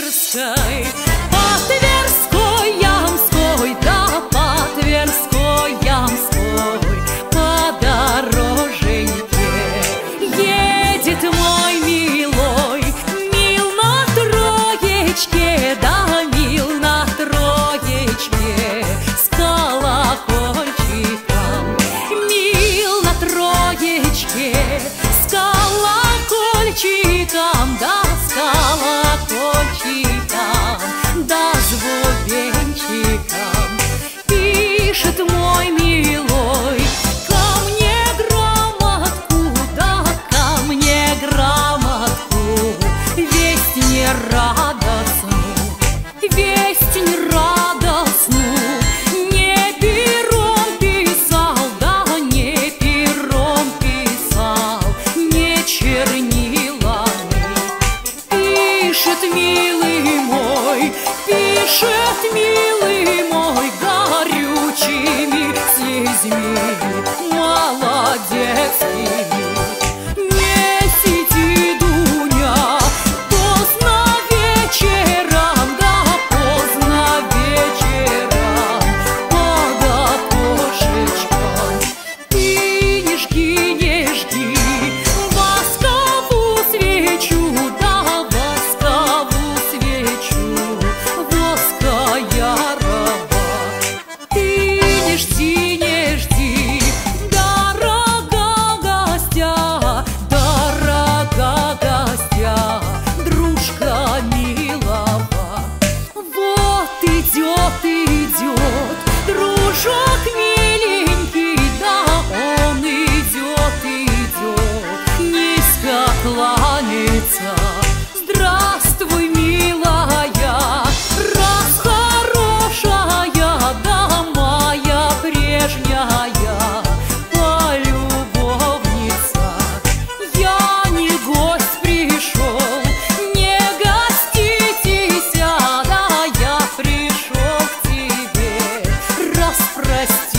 Тверской, по Тверской, Ямской, да по Тверской, Ямской, по дороженьке едет мой милой, мил на троечке, да мил на троечке, с колокольчиком, мил на троечке, с колокольчиком, да с колокольчиком, да с бубенчиком. Пишет мой милой ко мне грамотку, да ко мне грамотку, весть нерадостную, весть нерадостную. Не пером писал, да не пером писал, не чернилами. Пишет милый мой, пишет милый мой, горючими слезьми молодецкими. Не сиди, Дуня, поздно вечером, да поздно вечером, под окошечком. Ты не жги, не жги восковую свечу, да восковую свечу, воская раба. Ты не жди, не жди, дорога гостя, дорога гостя, дружка милого. Вот идет, идет дружок миленький, да он идет, идет, низко кланяется. Здравствуй, милая, раз хорошая, да моя прежняя полюбовница. Я не гость пришел, не гоститесь, да я пришел к тебе распроститься.